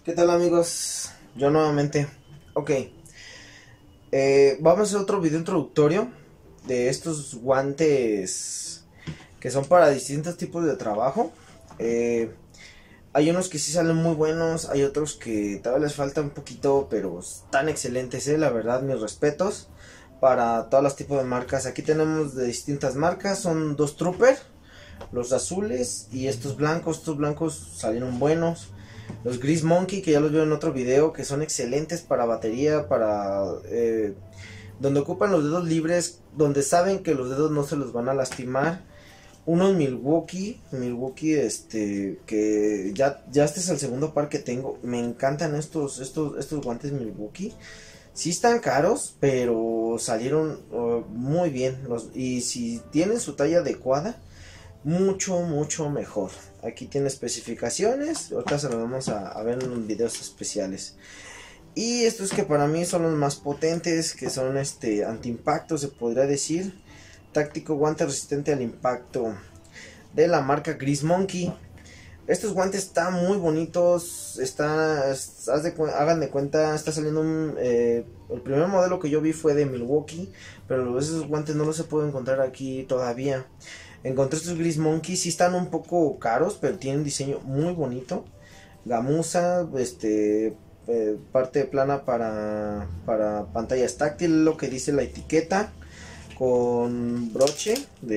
¿Qué tal, amigos? Yo nuevamente. Ok, vamos a hacer otro video introductorio de estos guantes que son para distintos tipos de trabajo. Eh, Hay unos que sí salen muy buenos, hay otros que todavía les falta un poquito, pero están excelentes, la verdad, mis respetos para todos los tipos de marcas. Aquí tenemos de distintas marcas, son dos Trooper, los azules y estos blancos. Estos blancos salieron buenos. Los Gris Monkey, que ya los veo en otro video, que son excelentes para batería, para donde ocupan los dedos libres, donde saben que los dedos no se los van a lastimar. Unos Milwaukee, que ya este es el segundo par que tengo. Me encantan estos guantes Milwaukee. Sí están caros, pero salieron muy bien. Y si tienen su talla adecuada, mucho mejor. Aquí tiene especificaciones, ahorita se lo vamos a ver en videos especiales. Y estos que para mí son los más potentes, que son anti-impacto, se podría decir. Táctico guante resistente al impacto, de la marca Gris Monkey. Estos guantes están muy bonitos. Hagan de cuenta, está saliendo el primer modelo que yo vi fue de Milwaukee, pero esos guantes no los se pueden encontrar aquí todavía. Encontré estos Gris Monkey, sí están un poco caros, pero tienen un diseño muy bonito. Gamuza, parte plana para pantallas táctiles, lo que dice la etiqueta, con broche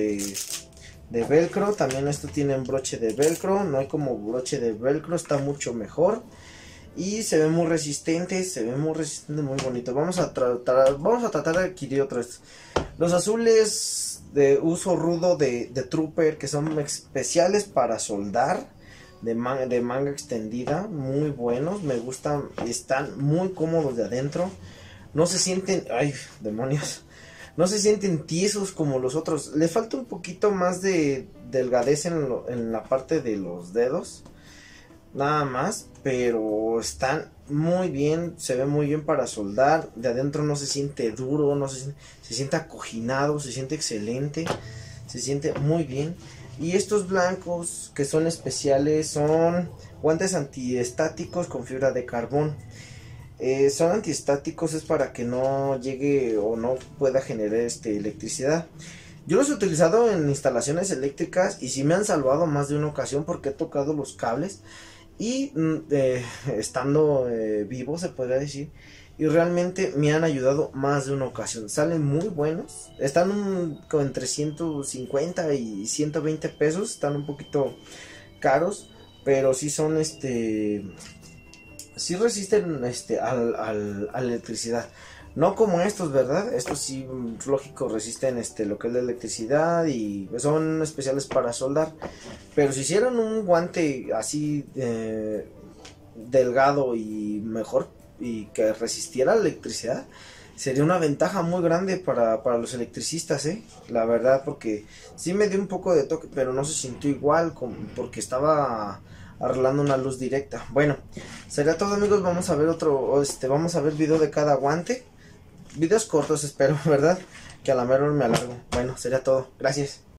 de velcro. También estos tienen broche de velcro, no hay como broche de velcro, está mucho mejor. Y se ve muy resistente, muy bonito. Vamos a tratar de adquirir otros. Los azules de uso rudo de Trooper, que son especiales para soldar, de manga extendida, muy buenos, me gustan, están muy cómodos de adentro. No se sienten, ay, demonios, no se sienten tiesos como los otros. Le falta un poquito más de delgadez en la parte de los dedos, nada más, pero están muy bien, se ve muy bien para soldar. De adentro no se siente duro, se siente acoginado, se siente excelente, se siente muy bien. Y estos blancos que son especiales son guantes antiestáticos con fibra de carbón. Son antiestáticos, es para que no llegue o no pueda generar electricidad. Yo los he utilizado en instalaciones eléctricas y sí me han salvado más de una ocasión, porque he tocado los cables y estando vivo, se podría decir, y realmente me han ayudado más de una ocasión. Salen muy buenos, están entre 150 y 120 pesos, están un poquito caros, pero sí son sí resisten a la electricidad. No como estos, ¿verdad? Estos sí, lógico, resisten lo que es la electricidad y son especiales para soldar. Pero si hicieran un guante así delgado y mejor, y que resistiera la electricidad, sería una ventaja muy grande para los electricistas, la verdad, porque sí me dio un poco de toque, pero no se sintió igual porque estaba arreglando una luz directa. Bueno, sería todo, amigos. Vamos a ver vamos a ver video de cada guante. Videos cortos espero, ¿verdad? Que a la mera me alargo. Bueno, sería todo. Gracias.